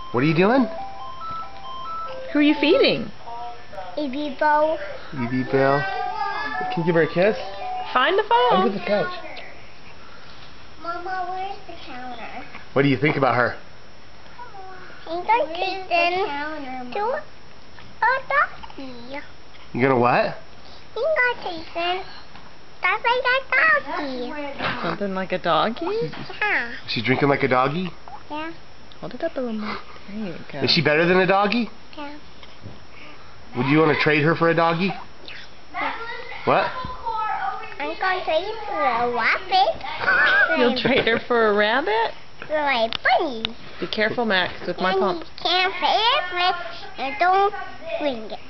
What are you doing? Who are you feeding? Evie Belle. Evie Belle. Can you give her a kiss? Find the phone. Under the couch. Mama, where's the counter? What do you think about her? I'm going to take them to a doggie. You gonna what? I'm going to take them that's like a doggie. Something like a doggie? Yeah. She's drinking like a doggie? Yeah. Hold it up a little more. There you go. Is she better than a doggie? Yeah. Would you want to trade her for a doggie? Yeah. What? I'm going to trade it for a rabbit. You'll trade her for a rabbit? For a bunny. Be careful, Max, with my And pump. you can't play it with and don't swing it.